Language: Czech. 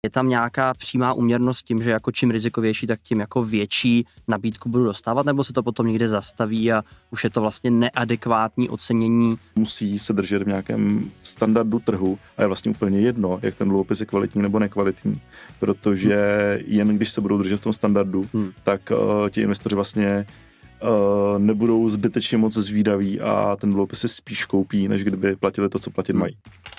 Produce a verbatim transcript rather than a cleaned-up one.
Je tam nějaká přímá úměrnost tím, že jako čím rizikovější, tak tím jako větší nabídku budu dostávat, nebo se to potom někde zastaví a už je to vlastně neadekvátní ocenění? Musí se držet v nějakém standardu trhu a je vlastně úplně jedno, jak ten dluhopis je kvalitní nebo nekvalitní, protože hmm. jen když se budou držet v tom standardu, hmm. tak uh, ti investoři vlastně uh, nebudou zbytečně moc zvídaví a ten dluhopis se spíš koupí, než kdyby platili to, co platit mají.